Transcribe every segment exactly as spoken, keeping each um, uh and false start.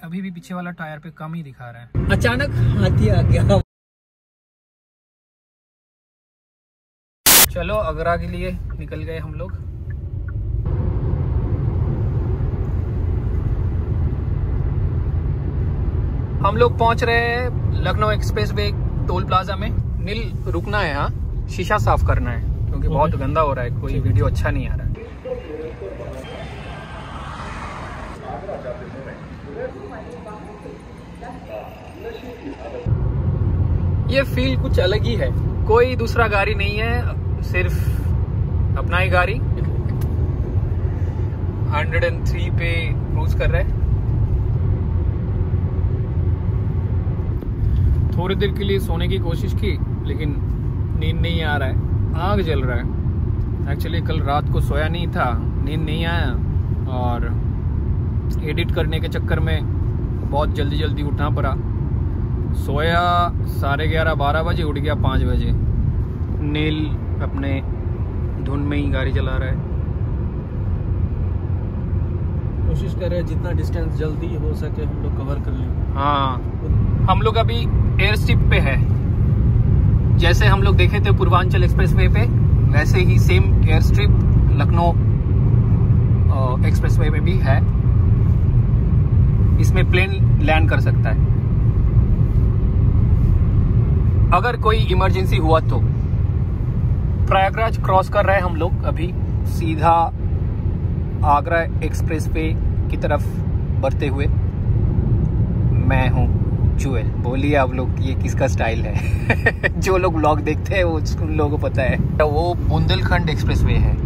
अभी भी पीछे वाला टायर पे कम ही दिखा रहा है। अचानक हाथी आ गया। चलो आगरा के लिए निकल गए हम लोग। हम लोग पहुंच रहे हैं Lucknow express way toll plaza में। नील रुकना है, हाँ शीशा साफ करना है क्योंकि बहुत गंदा हो रहा है, कोई वीडियो अच्छा नहीं आ रहा है। ये फील कुछ अलग ही है, कोई दूसरा गाड़ी नहीं है, सिर्फ अपना ही गाड़ी। एक सौ तीन पे क्रूज कर रहा है। थोड़ी देर के लिए सोने की कोशिश की लेकिन नींद नहीं आ रहा है, आग जल रहा है। एक्चुअली कल रात को सोया नहीं था, नींद नहीं आया और एडिट करने के चक्कर में बहुत जल्दी जल्दी उठना पड़ा। सोया साढ़े ग्यारह बारह बजे, उठ गया पाँच बजे। नील अपने धुन में ही गाड़ी चला रहा है, कोशिश कर रहे हैं जितना डिस्टेंस जल्दी हो सके हम लोग कवर कर लें। हाँ, हम लोग अभी एयर स्ट्रिप पे है। जैसे हम लोग देखे थे पूर्वांचल एक्सप्रेस वे पे, वैसे ही same air strip Lucknow express way पे भी है। इसमें प्लेन लैंड कर सकता है अगर कोई इमरजेंसी हुआ तो। प्रयागराज क्रॉस कर रहे हैं हम लोग अभी, सीधा आगरा एक्सप्रेस वे की तरफ बढ़ते हुए। मैं हूँ जुएल। बोलिए आप लोग ये किसका स्टाइल है? जो लोग ब्लॉग देखते हैं वो उन लोगों को पता है। वो बुंदेलखंड एक्सप्रेस वे है।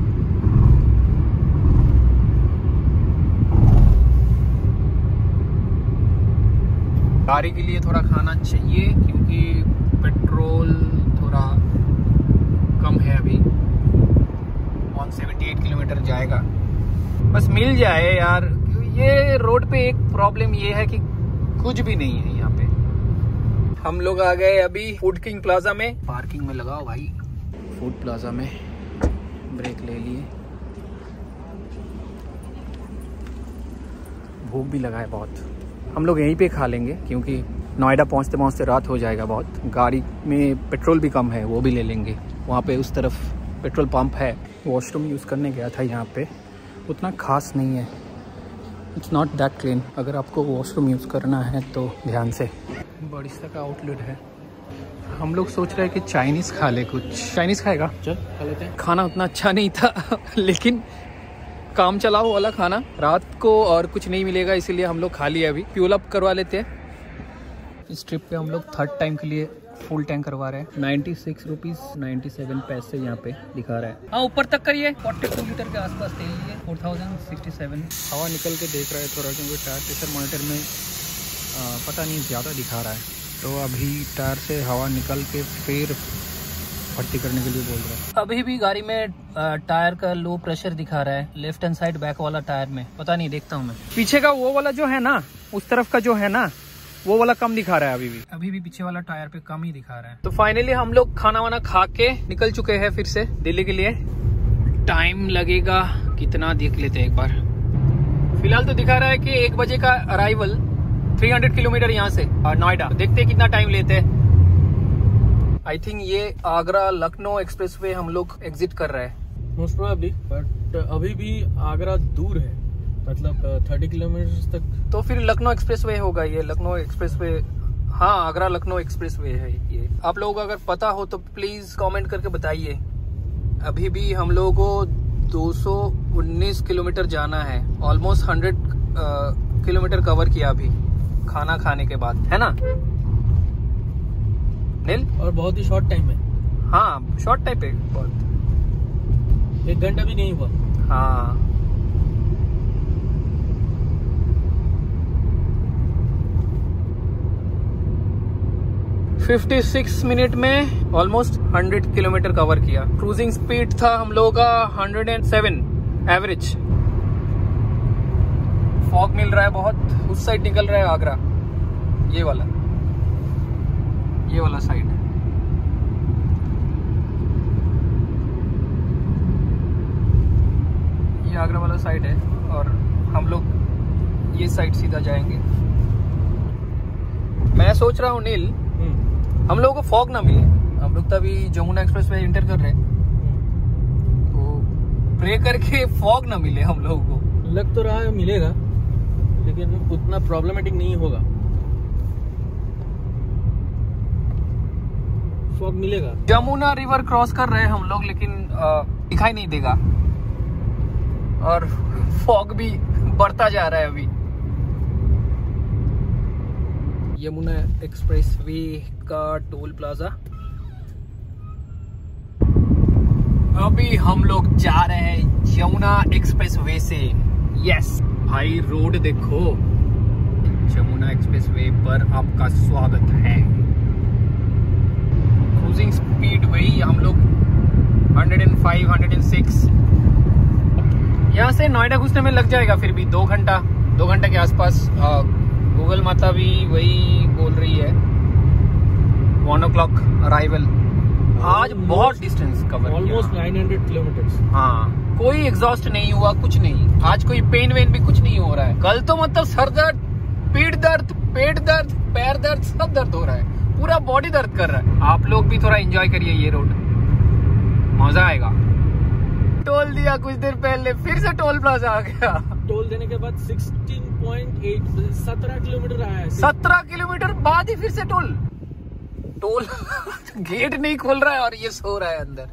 गाड़ी के लिए थोड़ा खाना चाहिए क्योंकि पेट्रोल थोड़ा कम है अभी। एक सौ अठहत्तर किलोमीटर जाएगा, बस मिल जाए यार। ये रोड पे एक प्रॉब्लम ये है कि कुछ भी नहीं है यहाँ पे। हम लोग आ गए अभी फूड किंग प्लाजा में। पार्किंग में लगाओ भाई। फूड प्लाजा में ब्रेक ले लिए। भूख भी लगा है बहुत। हम लोग यहीं पे खा लेंगे क्योंकि नोएडा पहुँचते पहुँचते रात हो जाएगा बहुत। गाड़ी में पेट्रोल भी कम है, वो भी ले लेंगे। वहाँ पे उस तरफ पेट्रोल पंप है। वॉशरूम यूज़ करने गया था यहाँ पे, उतना खास नहीं है। It's not that clean. अगर आपको वॉशरूम यूज़ करना है तो ध्यान से। बड़िस्ता का आउटलेट है। हम लोग सोच रहे हैं कि चाइनीज़ खा ले कुछ। चाइनीज़ खाएगा? चल खा लेते हैं। खाना उतना अच्छा नहीं था लेकिन काम चलाओ वाला खाना। रात को और कुछ नहीं मिलेगा इसीलिए हम लोग खा लिए। अभी फ्यूल अप करवा लेते हैं। इस ट्रिप पे हम लोग थर्ड टाइम के लिए फुल टैंक करवा रहे हैं। Ninety six rupees ninety seven पैसे यहाँ पे दिखा रहा है। हाँ ऊपर तक करिए। फोर्टी टू लीटर के आसपास तेल लिए। Four thousand sixty seven. हवा निकल के देख रहा है थोड़ा क्योंकि टायर प्रेशर मॉनिटर में आ, पता नहीं ज़्यादा दिखा रहा है, तो अभी टायर से हवा निकल के फिर भर्ती करने के लिए बोल रहा है। अभी भी गाड़ी में टायर का लो प्रेशर दिखा रहा है, लेफ्ट हैंड साइड बैक वाला टायर में। पता नहीं, देखता हूँ मैं। पीछे का वो वाला जो है ना, उस तरफ का जो है ना, वो वाला कम दिखा रहा है। अभी भी अभी भी पीछे वाला टायर पे कम ही दिखा रहा है। तो फाइनली हम लोग खाना वाना खा के निकल चुके हैं फिर से दिल्ली के लिए। टाइम लगेगा कितना देख लेते हैं एक बार। फिलहाल तो दिखा रहा है कि एक बजे का अराइवल, तीन सौ किलोमीटर यहाँ से नोएडा। देखते हैं कितना टाइम लेते हैं। आई थिंक ये आगरा लखनऊ एक्सप्रेस वे हम लोग एग्जिट कर रहे हैं मोस्ट प्रोबेबली, बट अभी भी आगरा दूर है, मतलब थर्टी किलोमीटर तक। तो फिर लखनऊ एक्सप्रेस वे होगा ये। लखनऊ एक्सप्रेस वे, हाँ आगरा लखनऊ एक्सप्रेस वे है ये। आप लोगों को अगर पता हो तो प्लीज कमेंट करके बताइए। अभी भी हम लोगों को दो सौ उन्नीस किलोमीटर जाना है। ऑलमोस्ट सौ किलोमीटर कवर किया अभी खाना खाने के बाद, है ना नील? और बहुत ही शॉर्ट टाइम है। हाँ शॉर्ट टाइम है बहुत, एक घंटा भी नहीं हुआ। हाँ छप्पन मिनट में ऑलमोस्ट सौ किलोमीटर कवर किया। क्रूजिंग स्पीड था हम लोगों का एक सौ सात एवरेज। फॉग मिल रहा है बहुत। उस साइड निकल रहा है आगरा, ये वाला ये वाला साइड। ये आगरा वाला साइड है और हम लोग ये साइड सीधा जाएंगे। मैं सोच रहा हूँ नील, हम लोगों को फॉग ना मिले। हम लोग तभी जमुना एक्सप्रेस वे इंटर कर रहे हैं, तो प्रे करके फॉग ना मिले हम लोगों को। लग तो रहा है मिलेगा, लेकिन उतना प्रॉब्लमेटिक नहीं होगा। फॉग मिलेगा। जमुना रिवर क्रॉस कर रहे हैं हम लोग, लेकिन दिखाई नहीं देगा और फॉग भी बढ़ता जा रहा है अभी। यमुना एक्सप्रेस वे का टोल प्लाजा। अभी हम लोग जा रहे हैं यमुना एक्सप्रेस वे से। यस भाई, रोड देखो। यमुना एक्सप्रेस वे पर आपका स्वागत है। क्रूजिंग स्पीड वही हम लोग एक सौ पाँच, एक सौ छह। यहाँ से नोएडा घुसने में लग जाएगा फिर भी दो घंटा दो घंटे के आसपास। गूगल माता भी वही बोल रही है, वन ओ क्लॉक अराइवल। आज बहुत डिस्टेंस कवर, ऑलमोस्ट नौ सौ किलोमीटर। हाँ, कोई एग्जॉस्ट नहीं हुआ, कुछ नहीं। आज कोई पेन वेन भी कुछ नहीं हो रहा है। कल तो मतलब सर दर्द, पीठ दर्द, पेट दर्द, पैर दर्द, सब दर्द हो रहा है, पूरा बॉडी दर्द कर रहा है। आप लोग भी थोड़ा एंजॉय करिए ये रोड, मजा आएगा। टोल दिया कुछ देर पहले, फिर से टोल प्लाजा आ गया। टोल देने के बाद सोलह पॉइंट आठ, सत्रह किलोमीटर आया है। सत्रह किलोमीटर बाद ही फिर से टोल टोल गेट नहीं खोल रहा है और ये सो रहा है अंदर।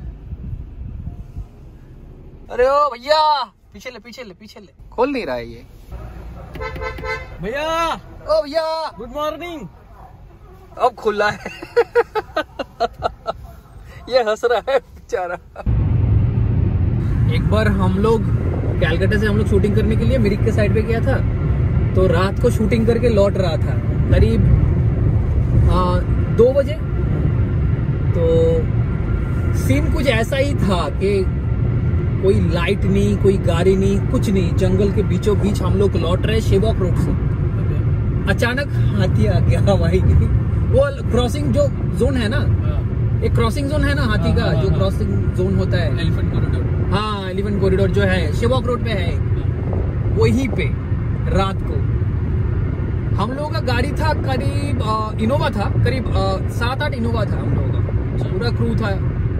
अरे ओ भैया, पीछे ले पीछे ले पीछे ले। खोल नहीं रहा है ये। भैया, ओ भैया, गुड मॉर्निंग। अब खुला है। ये हंस रहा है बेचारा। एक बार हम लोग कैलकाटा से हम लोग शूटिंग करने के लिए मिरिक के साइड पे गया था, तो रात को शूटिंग करके लौट रहा था करीब आ, दो बजे। तो सीन कुछ ऐसा ही था कि कोई लाइट नहीं, कोई गाड़ी नहीं, कुछ नहीं। जंगल के बीचों बीच हम लोग लौट रहे शेवॉक रोड से। अचानक हाथी आ गया भाई। वो क्रॉसिंग जो जोन है ना, एक क्रॉसिंग जोन है ना हाथी का, जो क्रॉसिंग जोन होता है, एलिफेंट कॉरिडोर। हाँ, एलिफेंट कॉरिडोर जो है शेवॉक रोड पे है, वहीं पे रात को हम लोगों का गाड़ी था, करीब इनोवा था, करीब सात आठ इनोवा था हम लोगों का, पूरा क्रू था।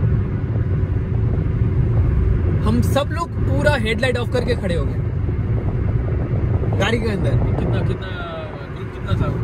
हम सब लोग पूरा हेडलाइट ऑफ करके खड़े हो गए गाड़ी के अंदर। कितना कितना ग्रुप कितना था?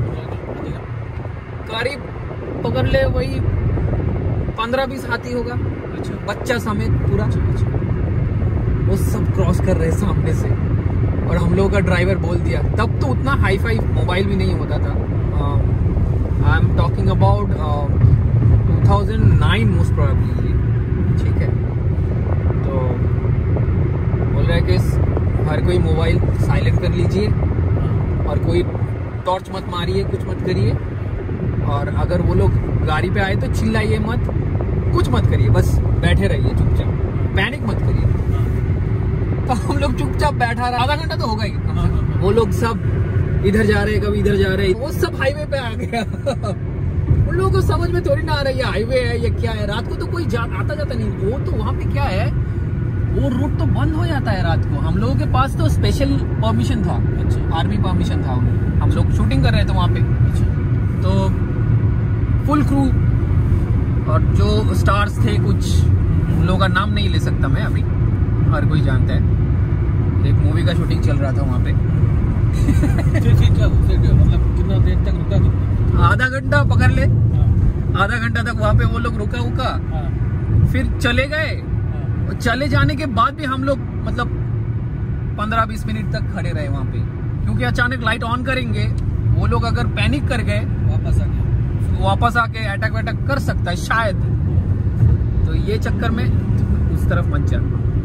करीब पकड़ ले वही पंद्रह बीस हाथी होगा। अच्छा, बच्चा समेत पूरा। अच्छा, अच्छा। वो सब क्रॉस कर रहे सामने से, और हम लोगों का ड्राइवर बोल दिया। तब तो उतना हाई फाई मोबाइल भी नहीं होता था। I am talking about two thousand nine most probably, ठीक है। तो बोल रहा है कि हर कोई मोबाइल साइलेंट कर लीजिए और कोई टॉर्च मत मारिए, कुछ मत करिए, और अगर वो लोग गाड़ी पे आए तो चिल्लाइए मत, कुछ मत करिए, बस बैठे रहिए चुपचाप, पैनिक मत करिए। तो हम लोग चुपचाप बैठा रहा, आधा घंटा तो होगा ही। वो लोग सब इधर जा रहे, कभी इधर जा रहे, वो सब हाईवे पे आ गया। उन लोगों को समझ में थोड़ी ना आ रही है हाईवे है ये क्या है। रात को तो कोई जा, आता जाता नहीं। वो तो वहाँ पे क्या है, वो रूट तो बंद हो जाता है रात को। हम लोगों के पास तो स्पेशल परमिशन था, अच्छा, आर्मी परमिशन था। हम लोग शूटिंग कर रहे थे वहाँ पे, तो फुल क्रू और जो स्टार्स थे, कुछ उन लोगों का नाम नहीं ले सकता मैं अभी, हर कोई जानता है। एक मूवी का शूटिंग चल रहा था वहाँ पे। फिर फिर क्या मतलब कितना देर तक रुका? कितना? आधा घंटा पकड़ ले। हाँ। आधा घंटा तक वहाँ पे वो लोग रुका उका। हाँ। फिर चले गए। हाँ। चले जाने के बाद भी हम लोग मतलब पंद्रह बीस मिनट तक खड़े रहे वहाँ पे, क्योंकि अचानक लाइट ऑन करेंगे, वो लोग अगर पैनिक कर गए, वापस आ गए वापस आके अटैक वैटैक कर सकता है शायद। तो ये चक्कर में उस तरफ मत जा,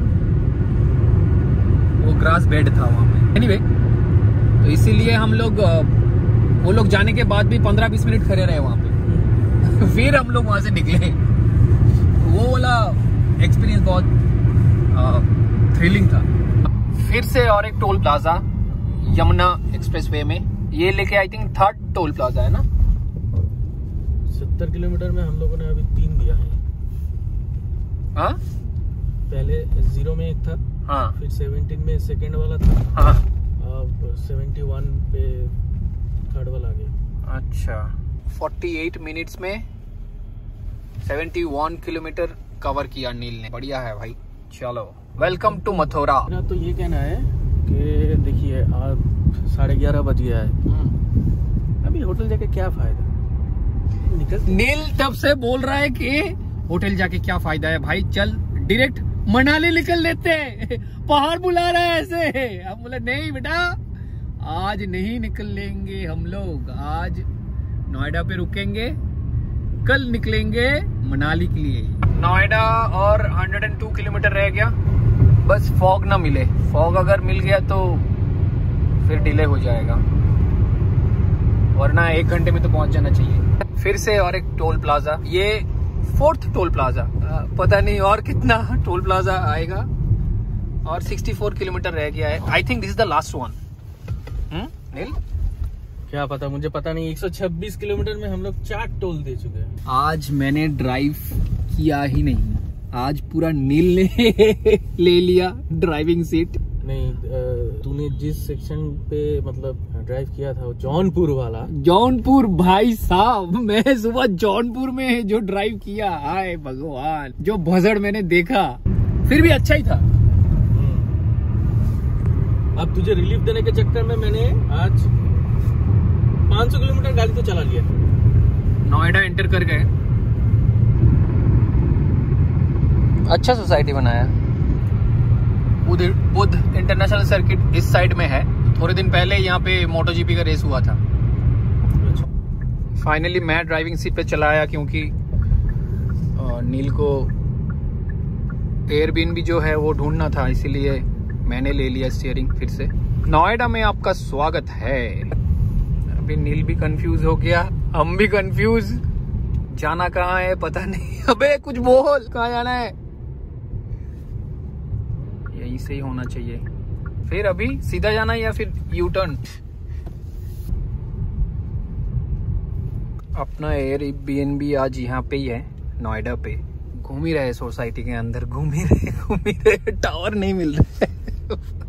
वो ग्रास बेड था वहाँ पे। एनीवे, तो इसीलिए हम लोग वो लोग जाने के बाद भी पंद्रह बीस मिनट खड़े रहे वहाँ पे। फिर हम लोग वहाँ से निकले। वो वाला एक्सपीरियंस बहुत थ्रिलिंग था। फिर से और एक टोल प्लाजा यमुना एक्सप्रेसवे में, ये लेके I think third toll plaza है ना। सत्तर किलोमीटर में हम लोगों ने अभी तीन दिया है। हाँ, पहले जीरो में एक था, हाँ, फिर सेवनटीन में सेकंड वाला था, हाँ, अब सेवेंटी वन पे थर्ड वाला आ गया। अच्छा, अड़तालीस मिनट्स में इकहत्तर किलोमीटर कवर किया नील ने। बढ़िया है भाई। चलो, वेलकम टू मथुरा। मेरा तो ये कहना है कि देखिए आज साढ़े ग्यारह बज गया है, अभी होटल जाके क्या फायदा। निकल नील तब से बोल रहा है कि होटल जाके क्या फायदा है भाई, चल डायरेक्ट मनाली निकल लेते हैं। पहाड़ बुला रहा है ऐसे। हम बोले नहीं बेटा, आज नहीं निकल लेंगे हम लोग, आज नोएडा पे रुकेंगे, कल निकलेंगे मनाली के लिए। नोएडा और एक सौ दो किलोमीटर रह गया, बस फॉग ना मिले। फॉग अगर मिल गया तो फिर डिले हो जाएगा, वरना एक घंटे में तो पहुंच जाना चाहिए। फिर से और एक टोल प्लाजा, ये फोर्थ टोल प्लाजा, पता नहीं और कितना टोल प्लाजा आएगा। और चौंसठ किलोमीटर रह गया है। I think this is the last one. Neel क्या पता, मुझे पता नहीं। एक सौ छब्बीस किलोमीटर में हम लोग चार टोल दे चुके हैं। आज मैंने ड्राइव किया ही नहीं, आज पूरा नील ने ले लिया ड्राइविंग सीट। नहीं, तूने जिस सेक्शन पे मतलब ड्राइव किया था, जौनपुर वाला। जौनपुर भाई साहब, मैं सुबह जौनपुर में जो ड्राइव किया, हाय भगवान, जो भसड़ मैंने देखा, फिर भी अच्छा ही था। अब तुझे रिलीफ देने के चक्कर में मैंने आज पाँच सौ किलोमीटर गाड़ी तो चला लिया। नोएडा एंटर कर गए। अच्छा सोसाइटी बनाया। बुध बुध इंटरनेशनल सर्किट इस साइड में है। थोड़े दिन पहले यहाँ पे मोटो जीपी का रेस हुआ था। फाइनली मैं ड्राइविंग सीट पे चला आया, क्योंकि नील को एयरबीएनबी जो है वो ढूंढना था, इसीलिए मैंने ले लिया स्टीयरिंग फिर से। नोएडा में आपका स्वागत है। अभी नील भी कंफ्यूज हो गया, हम भी कंफ्यूज, जाना कहाँ है पता नहीं। अबे कुछ बोल, कहाँ जाना है? यहीं से ही होना चाहिए। फिर अभी सीधा जाना है या फिर यू टर्न? अपना एयरबीएनबी आज यहाँ पे ही है, नोएडा पे। घूम ही रहे सोसाइटी के अंदर, घूम ही रहे घूम ही रहे टावर नहीं मिल रहा है।